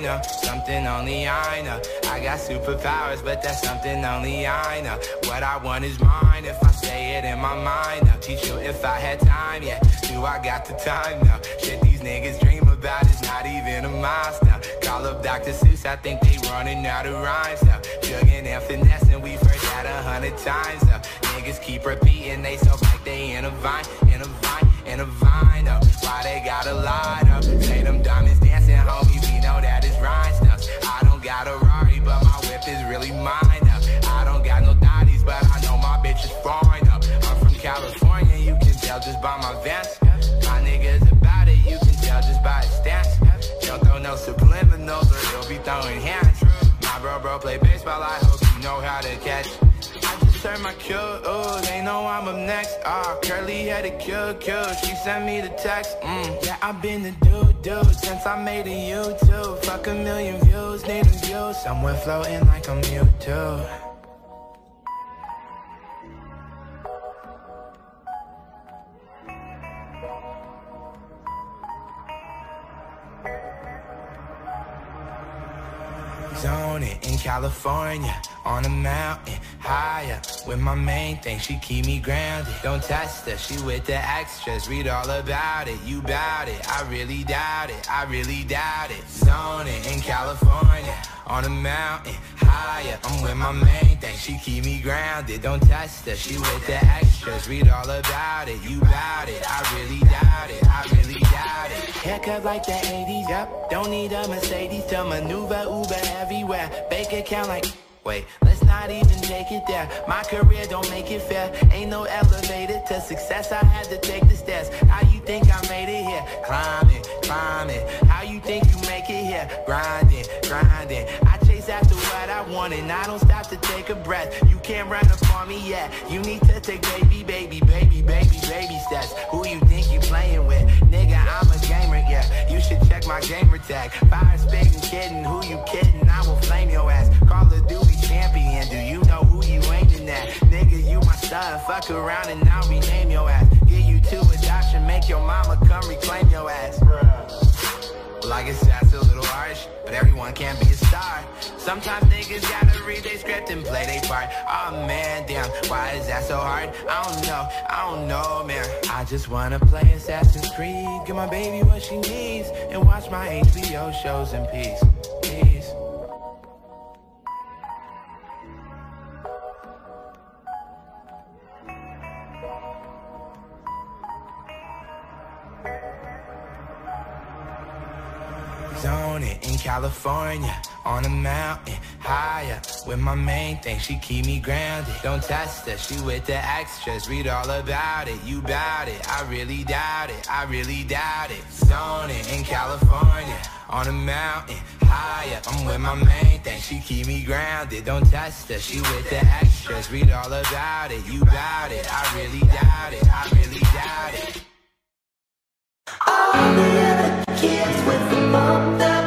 know, something only I know. I got superpowers, but that's something only I know. What I want is mine, if I say it in my mind. I'll teach you if I had time, yeah. Do I got the time now? Shit these niggas dream about is not even a milestone. Call up Dr. Seuss, I think they running out of rhymes now. Jugging and finessing, we've heard that 100 times now. Niggas keep repeating, they so like they in a vine, in a vine, in a vine up. Why they gotta lie up? Say them diamonds dancing, homie, we know that it's rhinestones. I don't got a Rari, but my whip is really mine up. I don't got no daddies, but I know my bitch is fine up. I'm from California, you can tell just by my Vans. My niggas about it, you can tell just by his stance. Don't throw no subliminals or he'll be throwing hands. My bro play baseball, I hope you know how to catch. I just heard my cue, ooh, they know I'm up next. Curly headed cute, she sent me the text. Yeah, I've been the dude since I made a YouTube. Fuck a million views, need a view. Somewhere floating like I'm U2. Zoning in California, on a mountain, higher. With my main thing, she keep me grounded. Don't test her, she with the extras. Read all about it, you bout it. I really doubt it, I really doubt it. Zoning in California, on a mountain, higher. I'm with my main thing, she keep me grounded. Don't test her, she with the extras. Read all about it, you bout it. I really doubt it, I really doubt it. Haircut like the 80s, yep. Don't need a Mercedes to maneuver Uber everywhere. Bank account like, wait, let's not even take it there. My career don't make it fair. Ain't no elevator to success, I had to take the stairs. How you think I made it here? Climbing, climbing. How you think you make it here? Grinding, grinding. I chase after what I want and I don't stop to take a breath. You can't run up on me yet. You need to take baby steps. Who you think you playing with? Nigga, I'm a gamer, yeah. You should check my gamer tag. Fire spitting, kidding, who you kidding? I will flame your ass. Call of Duty champion, do you know who you aiming at? Nigga, you my son, fuck around and I'll rename your ass. Get you to adoption, make your mama come reclaim your ass. Well, I guess that's a little harsh, but everyone can't be a star. Sometimes niggas gotta read their script and play their part. Oh man, damn, why is that so hard? I don't know, man. I just wanna play Assassin's Creed, give my baby what she needs, and watch my HBO shows in peace. Peace. Zoning in California, on a mountain, higher. With my main thing, she keep me grounded. Don't test her, she with the extras. Read all about it, you bout it. I really doubt it, I really doubt it. Zoning in California, on a mountain, higher. I'm with my main thing, she keep me grounded. Don't test her, she with the extras. Read all about it, you bout it. I really doubt it, I really doubt it. All the other kids with the mom that